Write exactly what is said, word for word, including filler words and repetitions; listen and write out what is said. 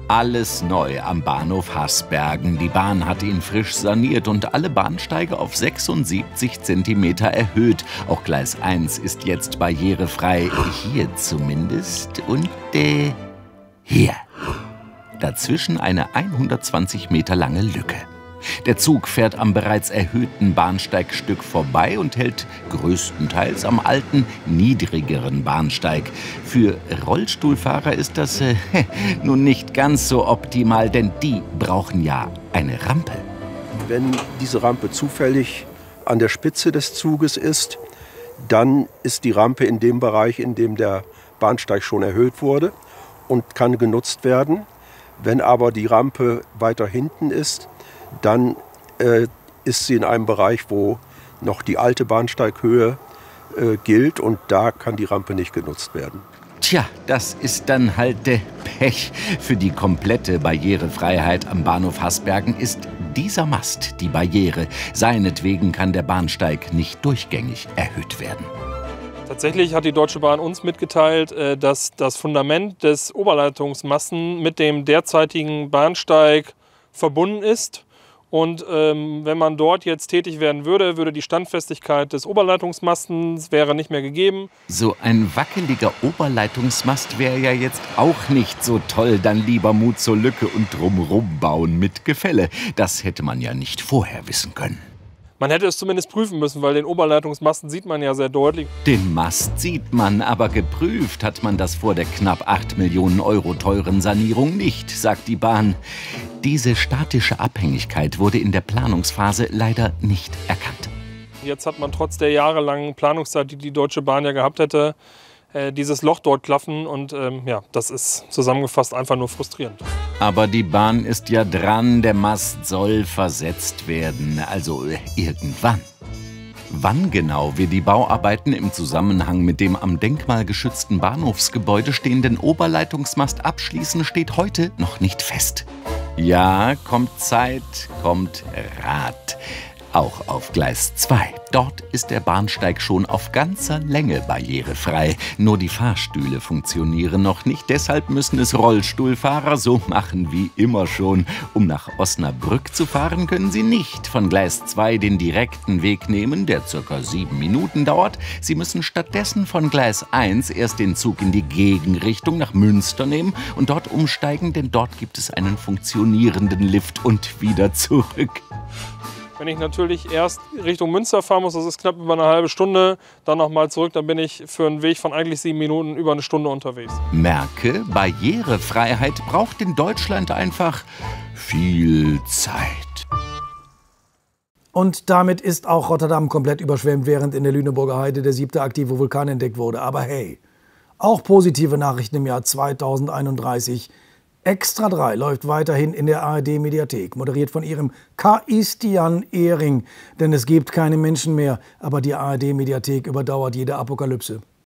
Alles neu am Bahnhof Hasbergen. Die Bahn hat ihn frisch saniert und alle Bahnsteige auf sechsundsiebzig Zentimeter erhöht. Auch Gleis eins ist jetzt barrierefrei. Hier zumindest. Und äh, hier. Dazwischen eine hundertzwanzig Meter lange Lücke. Der Zug fährt am bereits erhöhten Bahnsteigstück vorbei und hält größtenteils am alten, niedrigeren Bahnsteig. Für Rollstuhlfahrer ist das äh, nun nicht ganz so optimal, denn die brauchen ja eine Rampe. Wenn diese Rampe zufällig an der Spitze des Zuges ist, dann ist die Rampe in dem Bereich, in dem der Bahnsteig schon erhöht wurde und kann genutzt werden. Wenn aber die Rampe weiter hinten ist, dann äh, ist sie in einem Bereich, wo noch die alte Bahnsteighöhe äh, gilt und da kann die Rampe nicht genutzt werden. Tja, das ist dann halt der Pech. Für die komplette Barrierefreiheit am Bahnhof Hasbergen ist dieser Mast die Barriere. Seinetwegen kann der Bahnsteig nicht durchgängig erhöht werden. Tatsächlich hat die Deutsche Bahn uns mitgeteilt, dass das Fundament des Oberleitungsmasten mit dem derzeitigen Bahnsteig verbunden ist. Und ähm, wenn man dort jetzt tätig werden würde, würde die Standfestigkeit des Oberleitungsmastens wäre nicht mehr gegeben. So ein wackeliger Oberleitungsmast wäre ja jetzt auch nicht so toll. Dann lieber Mut zur Lücke und drumrum bauen mit Gefälle. Das hätte man ja nicht vorher wissen können. Man hätte es zumindest prüfen müssen, weil den Oberleitungsmasten sieht man ja sehr deutlich. Den Mast sieht man, aber geprüft hat man das vor der knapp acht Millionen Euro teuren Sanierung nicht, sagt die Bahn. Diese statische Abhängigkeit wurde in der Planungsphase leider nicht erkannt. Jetzt hat man trotz der jahrelangen Planungszeit, die die Deutsche Bahn ja gehabt hätte, dieses Loch dort klaffen und ähm, ja, das ist zusammengefasst einfach nur frustrierend. Aber die Bahn ist ja dran, der Mast soll versetzt werden, also irgendwann. Wann genau wir die Bauarbeiten im Zusammenhang mit dem am denkmalgeschützten Bahnhofsgebäude stehenden Oberleitungsmast abschließen, steht heute noch nicht fest. Ja, kommt Zeit, kommt Rat. Auch auf Gleis zwei. Dort ist der Bahnsteig schon auf ganzer Länge barrierefrei. Nur die Fahrstühle funktionieren noch nicht. Deshalb müssen es Rollstuhlfahrer so machen wie immer schon. Um nach Osnabrück zu fahren, können sie nicht von Gleis zwei den direkten Weg nehmen, der circa sieben Minuten dauert. Sie müssen stattdessen von Gleis eins erst den Zug in die Gegenrichtung nach Münster nehmen und dort umsteigen, denn dort gibt es einen funktionierenden Lift und wieder zurück. Wenn ich natürlich erst Richtung Münster fahren muss, das ist knapp über eine halbe Stunde, dann nochmal zurück, dann bin ich für einen Weg von eigentlich sieben Minuten über eine Stunde unterwegs. Merke, Barrierefreiheit braucht in Deutschland einfach viel Zeit. Und damit ist auch Rotterdam komplett überschwemmt, während in der Lüneburger Heide der siebte aktive Vulkan entdeckt wurde. Aber hey, auch positive Nachrichten im Jahr zweitausendeinunddreißig. Extra drei läuft weiterhin in der A R D-Mediathek, moderiert von ihrem Christian Ehring. Denn es gibt keine Menschen mehr, aber die A R D-Mediathek überdauert jede Apokalypse.